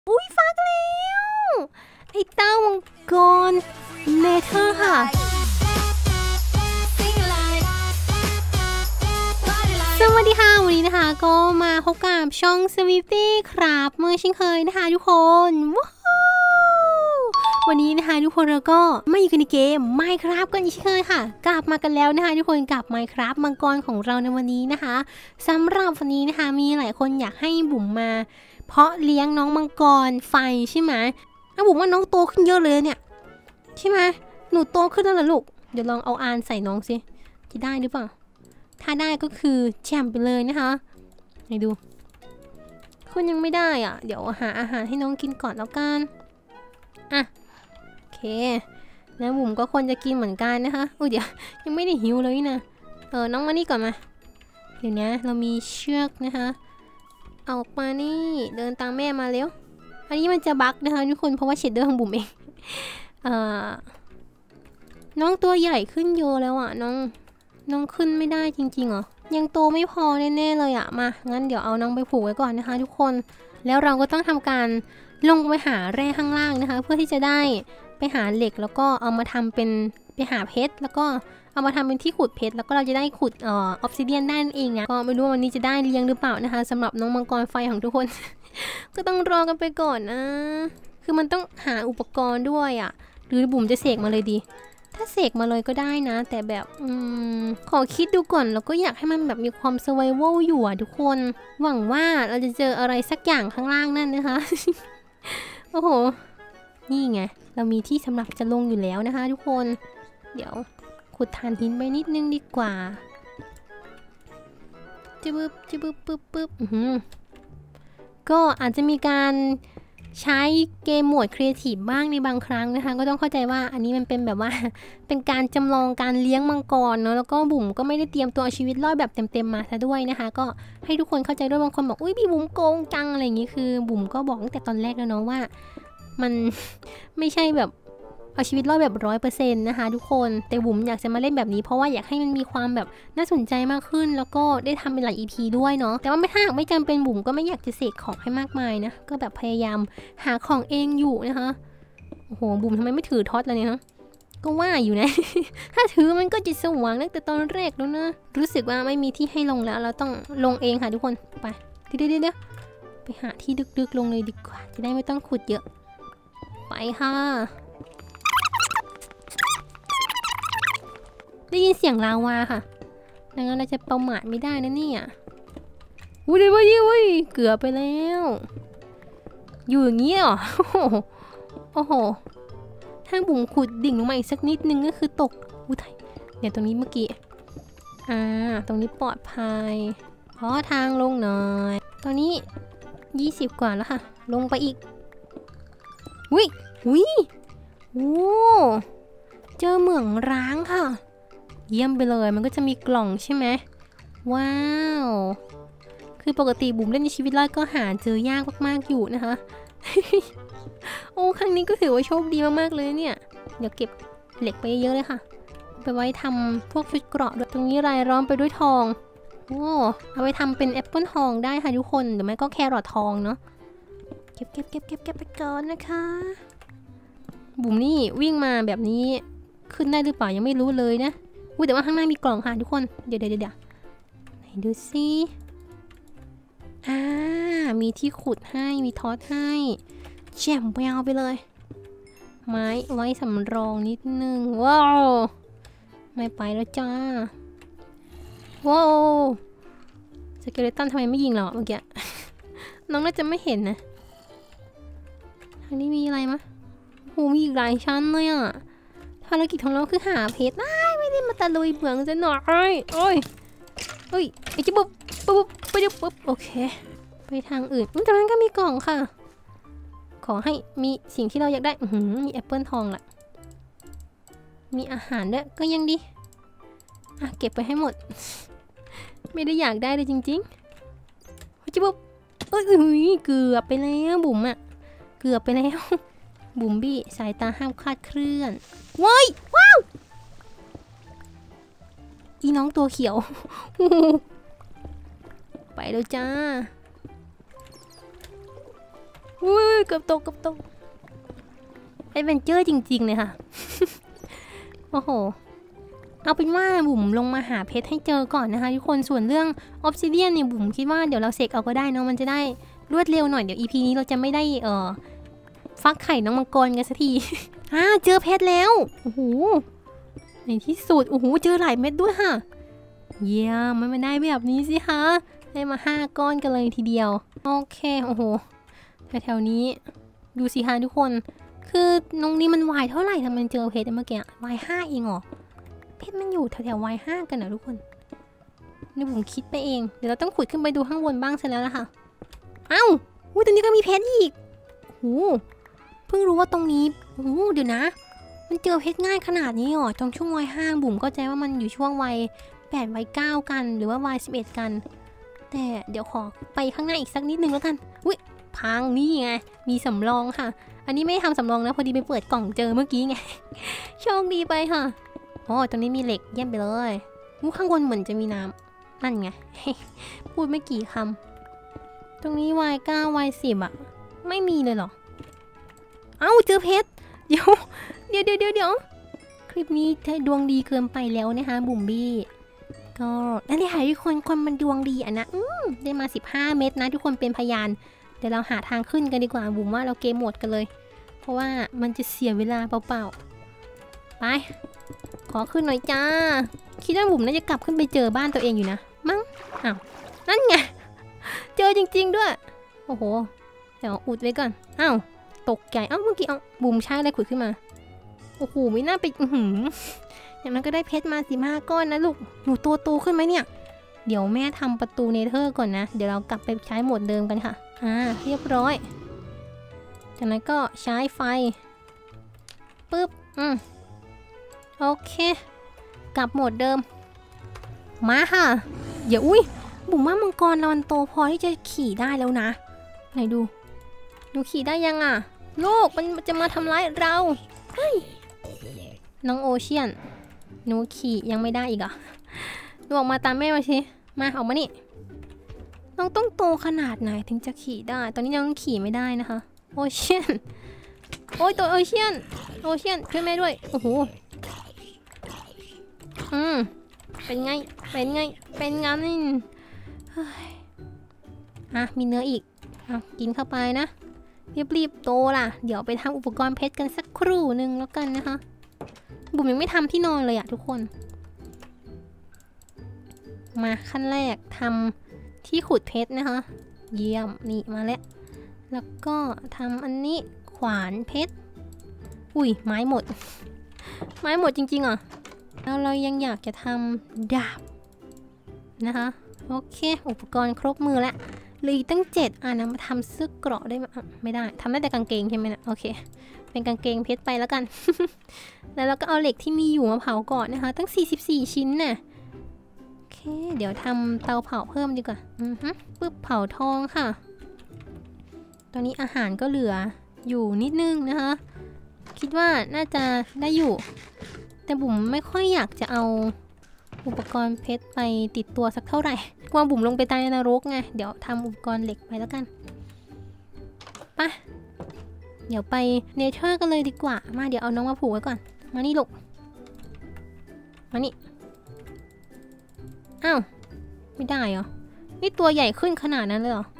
อุ้ยฟักแล้วไอ้เต้ามังกรเนเธอร์ค่ะสวัสดีค่ะวันนี้นะคะก็มาพบกับช่อง Sweetie ครับเมื่อเช่นเคยนะคะทุกคนว้าววันนี้นะคะทุกคนเราก็มาอยู่กันในเกม Minecraft กันอีกเช่นเคยค่ะกลับมากันแล้วนะคะทุกคนกับ Minecraft มังกรของเราในวันนี้นะคะสำหรับวันนี้นะคะมีหลายคนอยากให้บุ๋มมาเพาะเลี้ยงน้องมังกรไฟใช่ไหมบุ๋มว่าน้องโตขึ้นเยอะเลยเนี่ยใช่ไหมหนูโตขึ้นแล้วเหรอลูกเดี๋ยวลองเอาอานใส่น้องสิจะได้หรือเปล่าถ้าได้ก็คือแจ่มไปเลยนะคะให้ดูคุณยังไม่ได้อ่ะเดี๋ยวหาอาหารให้น้องกินก่อนแล้วกันอ่ะโอเคแล้วบุ๋มก็ควรจะกินเหมือนกันนะคะอุ้ยเดี๋ยวยังไม่ได้หิวเลยนะน้องมานี่ก่อนมาเดี๋ยวนี้เรามีเชือกนะคะเอาออกมานี่เดินตามแม่มาเร็วอันนี้มันจะบั๊กนะคะทุกคนเพราะว่าเชดเดอร์ของบุ๋มเองน้องตัวใหญ่ขึ้นเยอะแล้วอ่ะน้องขึ้นไม่ได้จริงๆเหรอยังโตไม่พอแน่ๆเลยอะมางั้นเดี๋ยวเอาน้องไปผูกไว้ก่อนนะคะทุกคนแล้วเราก็ต้องทำการลงไปหาแร่ข้างล่างนะคะเพื่อที่จะได้ไปหาเหล็กแล้วก็เอามาทำเป็นไปหาเพชรแล้วก็เอามาทำเป็นที่ขุดเพชรแล้วก็เราจะได้ขุดออฟซิเดียนได้นั่นเองนะก็ไม่รู้วันนี้จะได้เลี้ยงหรือเปล่านะคะสำหรับน้องมังกรไฟของทุกคน ก็ต้องรอกันไปก่อนนะคือมันต้องหาอุปกรณ์ด้วยอะหรือบุ๋มจะเสกมาเลยดีถ้าเสกมาเลยก็ได้นะแต่แบบขอคิดดูก่อนแล้วก็อยากให้มันแบบมีความสไวเวลอยู่อ่ะทุกคนหวังว่าเราจะเจออะไรสักอย่างข้างล่างนั่นนะคะ โอ้โหนี่ไงเรามีที่สำหรับจะลงอยู่แล้วนะคะทุกคนเดี๋ยวขุดถ่านหินไปนิดนึงดีกว่าจึ๊บจึ๊บปึ๊บก็อาจจะมีการใช้เกมโหมดครีเอทีฟบ้างในบางครั้งนะคะก็ต้องเข้าใจว่าอันนี้มันเป็นแบบว่าเป็นการจำลองการเลี้ยงมังกรเนาะแล้วก็บุ๋มก็ไม่ได้เตรียมตัวชีวิตรอดแบบเต็มๆมาซะด้วยนะคะก็ให้ทุกคนเข้าใจด้วยบางคนบอกอุ้ยพี่บุ๋มโกงจังอะไรอย่างนี้คือบุ๋มก็บอกตั้งแต่ตอนแรกแล้วเนาะว่ามันไม่ใช่แบบเอาชีวิตรอดแบบ100%นะคะทุกคนแต่บุ๋มอยากจะมาเล่นแบบนี้เพราะว่าอยากให้มันมีความแบบน่าสนใจมากขึ้นแล้วก็ได้ทำเป็นหลาย EP ด้วยเนาะแต่ว่าถ้าไม่จำเป็นบุ๋มก็ไม่อยากจะเสกของให้มากมายนะก็แบบพยายามหาของเองอยู่นะคะโอ้โหบุ๋มทำไมไม่ถือท็อตเลยเนี่ยฮะก็ว่าอยู่นะ ถ้าถือมันก็จะสว่างตั้งแต่ตอนแรกแล้วนะรู้สึกว่าไม่มีที่ให้ลงแล้วเราต้องลงเองค่ะทุกคนไปเดี๋ยวไปหาที่ดึกๆลงเลยดีกว่าจะได้ไม่ต้องขุดเยอะไปค่ะได้ยินเสียงลาวาค่ะดังนั้นเราจะประมาทไม่ได้นะเนี่ยอุ้ยเดี๋ยวเกือบไปแล้วอยู่อย่างนี้เหรอโอ้โหถ้าบุ๋มขุดดิ่งลงมาอีกสักนิดนึงก็คือตกอุ้ยเดี๋ยวตรงนี้เมื่อกี้ตรงนี้ปลอดภัยทางลงหน่อยตอนนี้20กว่าแล้วค่ะลงไปอีกอุ้ยโอ้เจอเหมืองร้างค่ะเยี่ยมไปเลยมันก็จะมีกล่องใช่ไหมว้าวคือปกติบุ๋มเล่นในชีวิตรอดก็หาเจอยากมากๆอยู่นะคะ โอ้ครั้งนี้ก็ถือว่าโชคดีมากๆเลยเนี่ยเดี๋ยวเก็บเหล็กไปเยอะเลยค่ะไปไว้ทำพวกชุดเกราะด้วยตรงนี้รายล้อมไปด้วยทองโอ้เอาไปทำเป็นแอปเปิลทองได้ค่ะทุกคนหรือไม่ก็แครอททองเนาะเก็บไปก่อนนะคะบุ๋มนี่วิ่งมาแบบนี้ขึ้นได้หรือเปล่ายังไม่รู้เลยนะแต่ว่าข้างหน้ามีกล่องค่ะทุกคนเดี๋ยวไหนดูสิมีที่ขุดให้มีทอสให้แจ่มไปเอาไปเลยไม้ไว้สำรองนิดนึงว้าวไม่ไปแล้วจ้าว้าวสเกเลตันทำไมไม่ยิงเราเมื่อกี้ น้องน่าจะไม่เห็นนะอันนี้มีอะไรมะโหมีอีกหลายชั้นเลยอ่ะภารกิจของเราคือหาเพชรไม่ได้มาตะลุยเหมืองจะหน่อยโอ้ยไอ้จิ๊บปุ๊บโอเคไปทางอื่นแต่นั้นก็มีกล่องค่ะขอให้มีสิ่งที่เราอยากได้มีแอปเปิลทองแหละมีอาหารด้วยก็ยังดีเก็บไปให้หมด ไม่ได้อยากได้เลยจริงๆจิ๊บเกือบไปแล้วบุ๋มเกือบไปแล้วบุ๋มบี้สายตาห้ามคลาดเคลื่อนว้าวอีน้องตัวเขียว ไปแล้วจ้าอุ้ยเกือบตกแอดเวนเจอร์จริงๆเลยค่ะ โอ้โหเอาเป็นว่าบุ๋มลงมาหาเพชรให้เจอก่อนนะคะทุกคนส่วนเรื่องออฟซิเดียนเนี่ยบุ๋มคิดว่าเดี๋ยวเราเสกเอาก็ได้เนาะมันจะได้รวดเร็วหน่อยเดี๋ยว EP นี้เราจะไม่ได้ฟักไข่น้องมังกรกันสักที เจอเพชรแล้วโอ้โหในที่สุดโอ้โหเจอหลายเม็ดด้วยค่ะเยี่ยมมันได้แบบนี้สิคะได้มา5 ก้อนกันเลยทีเดียวโอเคโอ้โหแถวๆนี้ดูสิคะทุกคนคือตรงนี้มันวายเท่าไหร่ทำไมเจอเพชรเมื่อกี้วาย5เองเหรอเพชรมันอยู่แถวๆวาย5กันนะทุกคนนี่ผมคิดไปเองเดี๋ยวเราต้องขุดขึ้นไปดูข้างบนบ้างเสร็จแล้วล่ะค่ะเอ้าตรงนี้ก็มีเพชรอีกโอ้เพิ่งรู้ว่าตรงนี้โอ้เดี๋ยวนะมันเจอเพชรง่ายขนาดนี้เหรอตรงช่วงวัย5บุ๋มก็ใจว่ามันอยู่ช่วงวัย8วัย9กันหรือว่าวัย11กันแต่เดี๋ยวขอไปข้างหน้าอีกสักนิดนึงแล้วกันอุ้ยพังนี่ไงมีสำรองค่ะอันนี้ไม่ทำสำรองนะพอดีไปเปิดกล่องเจอเมื่อกี้ไง โชคดีไปค่ะอ๋อตรงนี้มีเหล็กเยี่ยมไปเลยข้างบนเหมือนจะมีน้ำนั่นไง พูดไม่กี่คำตรงนี้วัย9วัย10อะไม่มีเลยเหรอเอ้าเจอเพชรเดี๋ยวคลิปนี้ดวงดีเกินไปแล้วนะคะบุ๋มบี้ก็นั่นแหละค่ะทุกคนมันดวงดีอ่ะนะได้มา15 เม็ดนะทุกคนเป็นพยานเดี๋ยวเราหาทางขึ้นกันดีกว่าบุ๋มว่าเราเกมโหมดกันเลยเพราะว่ามันจะเสียเวลาเปล่าๆไปขอขึ้นหน่อยจ้าคิดว่าบุ๋มน่าจะกลับขึ้นไปเจอบ้านตัวเองอยู่นะมั้งอ้าวนั่นไงเจอจริงๆด้วยโอ้โหเดี๋ยวอุดไว้ก่อนอ้าวตกใจเมื่อกี้บุ๋มใช้อะไรขุดขึ้นมาโอ้โหไม่น่าไปอย่างนั้นก็ได้เพชรมา15 ก้อนนะลูกหนูโตขึ้นไหมเนี่ยเดี๋ยวแม่ทำประตูเนเธอร์ก่อนนะเดี๋ยวเรากลับไปใช้โหมดเดิมกันค่ะเรียบร้อยจากนั้นก็ใช้ไฟปึ๊บโอเคกลับโหมดเดิมมาค่ะเดี๋ยวบุ๋มว่ามังกรเรามันโตพอที่จะขี่ได้แล้วนะไหนดูขี่ได้ยังอ่ะโลกมันจะมาทำร้ายเราเฮ้ยน้องโอเชียนหนูขี่ยังไม่ได้อีกอ่ะหนูออกมาตามแม่มาสิมาออกมานี่น้องต้องโตขนาดไหนถึงจะขี่ได้ตอนนี้ยังขี่ไม่ได้นะคะโอเชียนโอ้ยตัวโอเชียนช่วยแม่ด้วยโอ้โหเป็นไงนี่มีเนื้ออีกกินเข้าไปนะรีบโตล่ะเดี๋ยวไปทำอุปกรณ์เพชรกันสักครู่หนึ่งแล้วกันนะคะบุ๋มยังไม่ทำที่นอนเลยอะทุกคนมาขั้นแรกทำที่ขุดเพชรนะคะเยี่ยมนี่มาแล้วก็ทำอันนี้ขวานเพชรไม้หมดจริงๆอ่ะแล้วเรายังอยากจะทำดาบนะคะโอเคอุปกรณ์ครบมือแล้วเหลือตั้ง7นะมาทำเสื้อเกราะได้ไหมไม่ได้ทำได้แต่กางเกงใช่ไหมนะโอเคเป็นกางเกงเพชรไปแล้วกัน แล้วเราก็เอาเหล็กที่มีอยู่มาเผาก่อนนะคะตั้ง44 ชิ้นน่ะโอเคเดี๋ยวทำเตาเผาเพิ่มดีกว่าปึ๊บเผาทองค่ะตอนนี้อาหารก็เหลืออยู่นิดนึงนะคะคิดว่าน่าจะได้อยู่แต่บุ๋มไม่ค่อยอยากจะเอาอุปกรณ์เพชรไปติดตัวสักเท่าไหร่กลัวบุ๋มลงไปตายในนรกไงเดี๋ยวทำอุปกรณ์เหล็กไปแล้วกันไปเดี๋ยวไปเนเธอร์กันเลยดีกว่ามาเดี๋ยวเอาน้องมาผูกไว้ก่อนมานี่ลูกมานี่อ้าวไม่ได้เหรอนี่ตัวใหญ่ขึ้นขนาดนั้นเลยเหรอ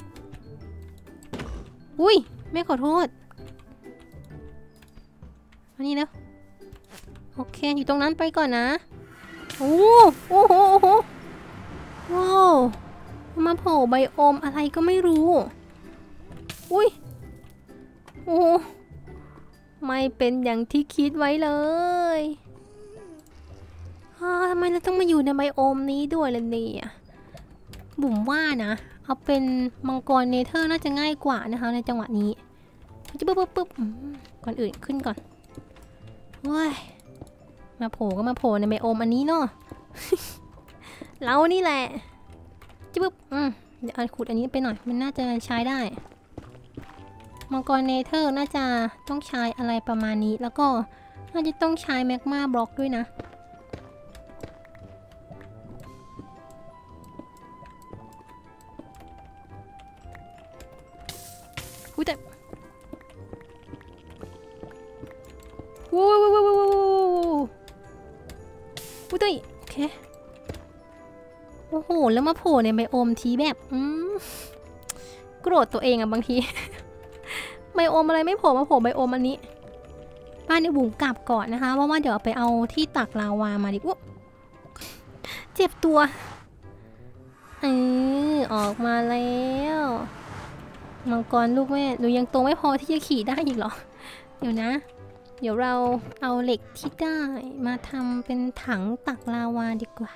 แม่ขอโทษมานี่แล้วโอเคอยู่ตรงนั้นไปก่อนนะโอ้โหว้าวมาโผล่ไบโอมอะไรก็ไม่รู้โอ้ไม่เป็นอย่างที่คิดไว้เลยทำไมเราต้องมาอยู่ในไบโอมนี้ด้วยล่ะเนี่ยบุ๋มว่านะเอาเป็นมังกรเนเธอร์น่าจะง่ายกว่านะคะในจังหวะนี้จะปึ๊บก่อนอื่นขึ้นก่อนว้ายมาโผล่ก็มาโผล่ในไบโอมอันนี้เนาะ เรานี่แหละจะปึ๊บเดี๋ยวเอาขุดอันนี้ไปหน่อยมันน่าจะใช้ได้มังกรเนเธอร์น่าจะต้องใช้อะไรประมาณนี้แล้วก็น่าจะต้องใช้แมกมาบล็อกด้วยนะแต่วู้วู้วู้วู้วู้วู้ตุ้ยโอเคโอ้โหแล้วมาโผล่ในไบโอมทีแบบโกรธตัวเองอะบางทีไบโอมอะไรไม่โผล่มาโผล่ไบโอมอันนี้บ้านเดี๋ยวบุ๋มกลับก่อนนะคะเพราะว่าเดี๋ยวไปเอาที่ตักลาวามาดิวเจ็บตัวออกมาแล้วมังกรลูกแม่หนูยังโตไม่พอที่จะขี่ได้อีกเหรอเดี๋ยวนะเดี๋ยวเราเอาเหล็กที่ได้มาทำเป็นถังตักลาวาดีกว่า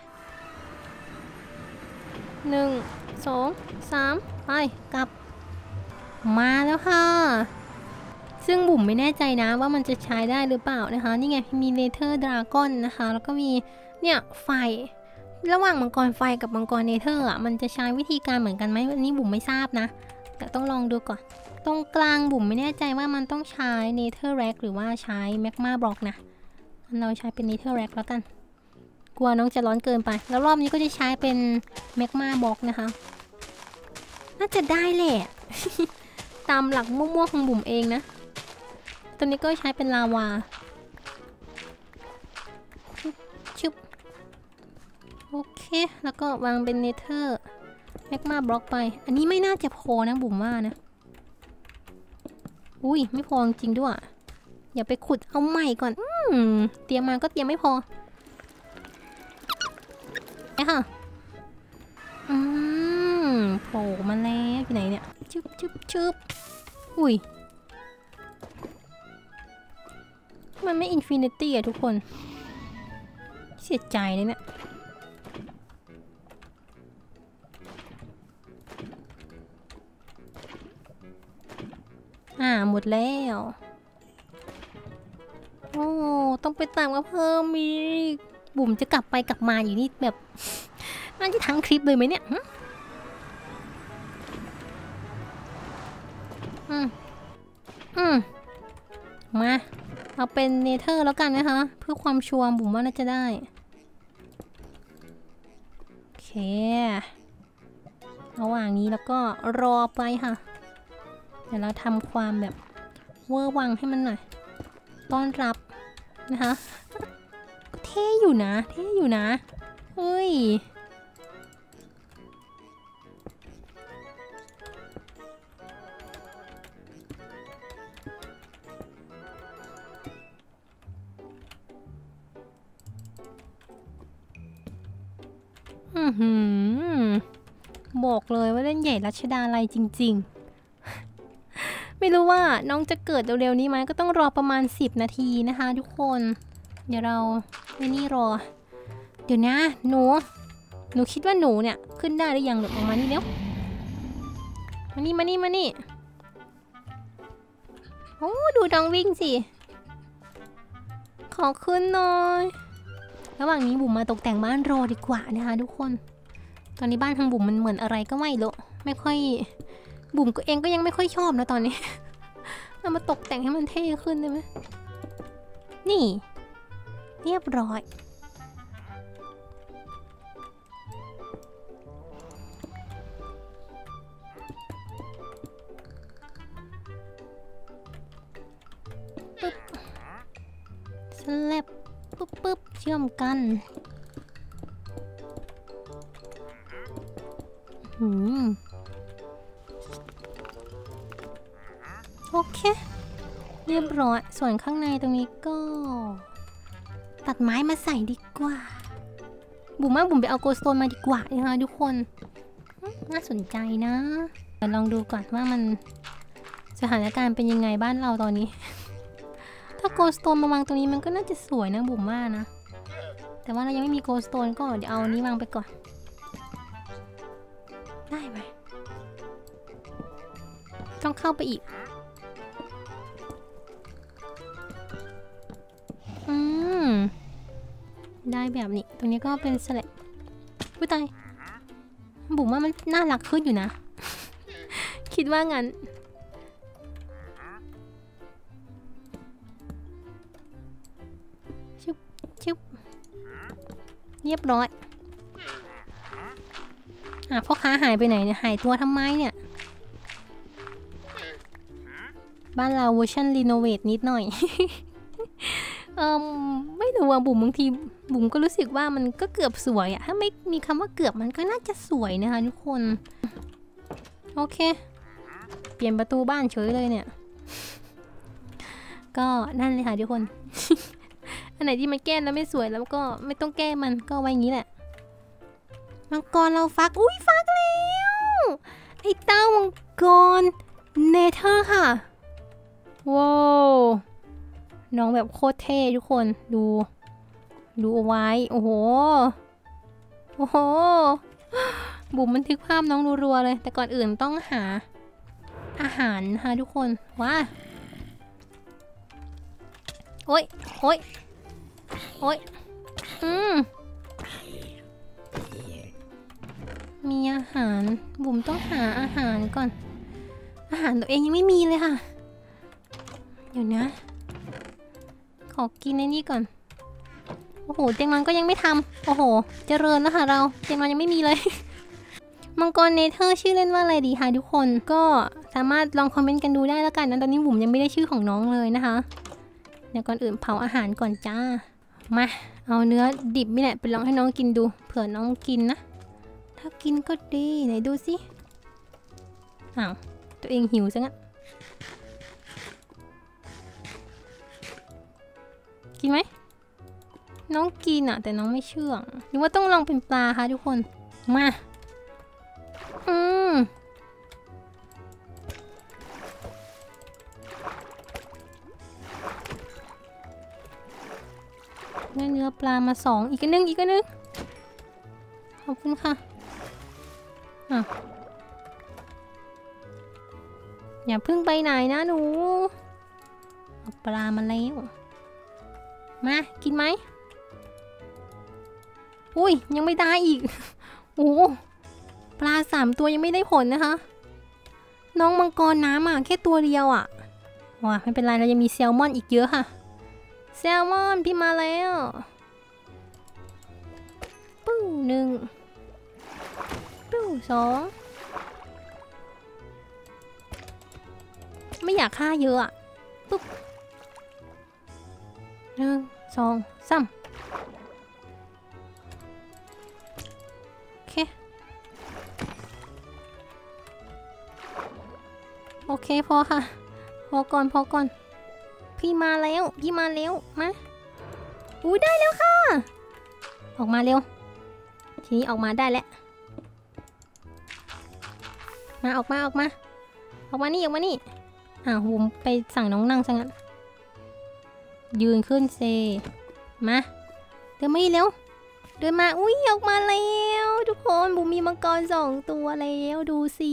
1 2 3ไปกลับมาแล้วค่ะซึ่งบุ๋มไม่แน่ใจนะว่ามันจะใช้ได้หรือเปล่านะคะนี่ไงมีเนเธอร์ดราก้อนนะคะแล้วก็มีเนี่ยไฟระหว่างมังกรไฟกับมังกรเนเธอร์อ่ะมันจะใช้วิธีการเหมือนกันไหมอันนี้บุ๋มไม่ทราบนะแต่ต้องลองดูก่อนตรงกลางบุ๋มไม่แน่ใจว่ามันต้องใช้เนเธอร์แร็กหรือว่าใช้แมกมาบล็อกนะเราใช้เป็นเนเธอร์แร็กแล้วกันกลัวน้องจะร้อนเกินไปแล้วรอบนี้ก็จะใช้เป็นแมกมาบล็อกนะคะน่าจะได้แหละ ตามหลักมั่วๆของบุ๋มเองนะตัวนี้ก็ใช้เป็นลาวาชึบโอเคแล้วก็วางเป็นเนเธอร์แมกมาบล็อกไปอันนี้ไม่น่าจะพอนะบุ๋มว่านะอุ้ยไม่พอจริงด้วยอย่าไปขุดเอาใหม่ก่อนเตรียมมาก็เตรียมไม่พอไอ้ค่ะโผล่มาแล้วที่ไหนเนี่ยชึบชึบชึบอุ้ยมันไม่อินฟินิตี้อะทุกคนเสียใจเลยเนี่ยหมดแล้วโอ้ต้องไปตามมาเพิ่มอีกบุ๋มจะกลับไปกลับมาอยู่นี่แบบน่าจะทั้งคลิปเลยไหมเนี่ยมาเอาเป็นเนเธอร์แล้วกันนะคะเพื่อความชัวร์บุ๋มว่าน่าจะได้โอเคระหว่างนี้แล้วก็รอไปค่ะเดี๋ยวเราทำความแบบเวอร์วังให้มันหน่อยต้อนรับนะคะเท่อยู่นะเท่อยู่นะเฮ้ยบอกเลยว่าเล่นใหญ่รัชดาลัยจริงๆไม่รู้ว่าน้องจะเกิดเร็วๆนี้ไหมก็ต้องรอประมาณ10 นาทีนะคะทุกคนเดี๋ยวเราไม่นี่รอเดี๋ยวนะหนูคิดว่าหนูเนี่ยขึ้นได้หรือยังหรือออกมานี่เร็วมานี่โอ้ดูน้องวิ่งสิขอขึ้นหน่อยระหว่างนี้บุ๋มมาตกแต่งบ้านรอดีกว่านะคะทุกคนตอนนี้บ้านทางบุ๋มมันเหมือนอะไรก็ไม่รู้ไม่ค่อยบุ๋มเองก็ยังไม่ค่อยชอบนะตอนนี้เอามาตกแต่งให้มันเท่ขึ้นได้ไหมนี่เรียบร้อยปึ๊บสแลบปึ๊บเชื่อมกันโอเคเรียบร้อยส่วนข้างในตรงนี้ก็ตัดไม้มาใส่ดีกว่าบุ๋มไปเอาโกลด์สโตนมาดีกว่านะคะทุกคนน่าสนใจนะเดี๋ยวลองดูก่อนว่ามันสถานการณ์เป็นยังไงบ้านเราตอนนี้ถ้าโกลด์สโตนมาวางตรงนี้มันก็น่าจะสวยนะบุ๋มว่านะแต่ว่าเรายังไม่มีโกลด์สโตนก็เดี๋ยวเอานี้วางไปก่อนได้ไหมต้องเข้าไปอีกได้แบบนี้ตรงนี้ก็เป็นสแลบผู้ตายบุ๋มว่ามันน่ารักขึ้นอยู่นะ คิดว่างั้นชึบเรียบร้อยพ่อค้าหายไปไหนเนี่ยหายตัวทำไมเนี่ยบ้านเราเวอร์ชันรีโนเวทนิดหน่อยเออไม่รู้ว่าบุ๋มบางทีบุ๋มก็รู้สึกว่ามันก็เกือบสวยอะถ้าไม่มีคำว่าเกือบมันก็น่าจะสวยนะคะทุกคนโอเคเปลี่ยนประตูบ้านเฉยเลยเนี่ยก็นั่นเลยค่ะทุกคน อันไหนที่มันแก้แล้วไม่สวยแล้วก็ไม่ต้องแก้มันก็ไว้อย่างนี้แหละมังกรเราฟักอุ้ยฟักแล้วไอ้เต้ามังกรเนเธอร์ค่ะว้าวน้องแบบโคตรเท่ทุกคนดูเอาไว้โอ้โหบุ๋มบันทึกภาพน้องรัวๆเลยแต่ก่อนอื่นต้องหาอาหารค่ะทุกคนว้าโอ๊ยมีอาหารบุ๋มต้องหาอาหารก่อนอาหารตัวเองยังไม่มีเลยค่ะเดี๋ยวนะขอกินในนี่ก่อนโอ้โหเตียงนอนก็ยังไม่ทำโอ้โหเจริญแล้วค่ะเราเตียงนอนยังไม่มีเลย มังกรเนเธอร์ชื่อเล่นว่าอะไรดีคะทุกคนก็สามารถลองคอมเมนต์กันดูได้แล้วกันนะตอนนี้บุ๋มยังไม่ได้ชื่อของน้องเลยนะคะเดี๋ยวก่อนอื่นเผาอาหารก่อนจ้ามาเอาเนื้อดิบนี่แหละไปลองให้น้องกินดูเผื่อน้องกินนะถ้ากินก็ดีไหนดูสิอ้าวตัวเองหิวซะงั้นกินไหมน้องกินอ่ะแต่น้องไม่เชื่องหรือว่าต้องลองเป็นปลาคะทุกคนมาเนื้อปลามา2อีกนึงขอบคุณค่ะอย่าเพิ่งไปไหนนะหนูเอาปลามาแล้วมากินไหมอุ้ยยังไม่ได้อีกโอ้ปลา3ตัวยังไม่ได้ผลนะคะน้องมังกรน้ำแค่ตัวเดียวว้าไม่เป็นไรเรายังมีแซลมอนอีกเยอะค่ะแซลมอนพี่มาแล้วปู้1ปู้2ไม่อยากฆ่าเยอะปุ๊บ1 2 3โอเคพอค่ะพอก่อนพี่มาแล้วมาอุ้ยได้แล้วค่ะออกมาเร็วทีนี้ออกมาได้แล้วมาออกมานี่บุ๋มไปสั่งน้องนั่งซะงั้นยืนขึ้นเซมาเดินมาอีกเร็วเดินมาอุ้ยออกมาแล้วทุกคนบุ๋มมีมังกร2ตัวแล้วดูสิ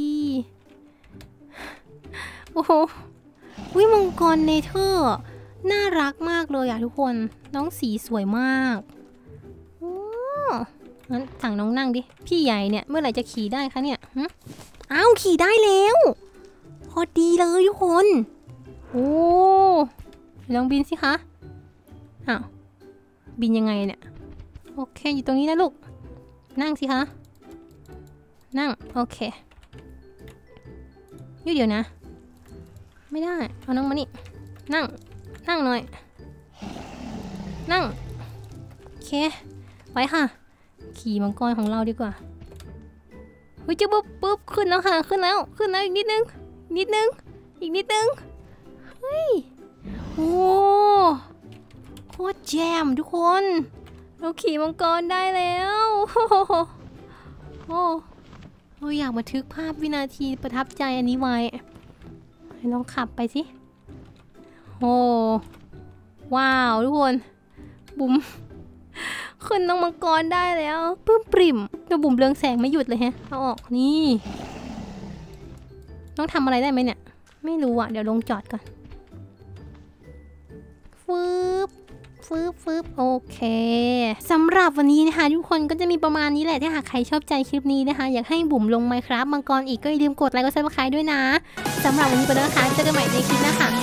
โอ้โหวิมังกรเนเธอร์น่ารักมากเลยทุกคนน้องสีสวยมากโอ้งั้นสั่งน้องนั่งดิพี่ใหญ่เนี่ยเมื่อไหร่จะขี่ได้คะเนี่ยอ้าวขี่ได้แล้วพอดีเลยทุกคนโอ้ลองบินสิคะอ้าวบินยังไงเนี่ยโอเคอยู่ตรงนี้นะลูกนั่งสิคะนั่งโอเคเดี๋ยวนะไม่ได้เอาน้องมานี่นั่งหน่อยนั่งโอเคไว้ค่ะขี่มังกรของเราดีกว่าเฮ้ยจะปุ๊บขึ้นแล้วค่ะขึ้นแล้วอีกนิดนึงเฮ้ยโอ้โคตรแจมทุกคนเราขี่มังกรได้แล้วโอ้อยากบันทึกภาพวินาทีประทับใจอันนี้ไว้ลองขับไปสิโอ้ว้าวทุกคนบุ๋มขึ้นน้องมังกรได้แล้วปื้มปริ่มแต่บุ๋มเรืองแสงไม่หยุดเลยฮะเอาออกนี่ต้องทำอะไรได้ไหมเนี่ยไม่รู้เดี๋ยวลงจอดก่อนฟืบโอเคสำหรับวันนี้นะคะทุกคนก็จะมีประมาณนี้แหละถ้าหากใครชอบใจคลิปนี้นะคะอยากให้บุ๋มลง Minecraft มังกรอีกก็อย่าลืมกดไลค์กด Subscribe ด้วยนะสำหรับวันนี้ไปแล้วนะคะเจอกันใหม่ในคลิปหน้าค่ะ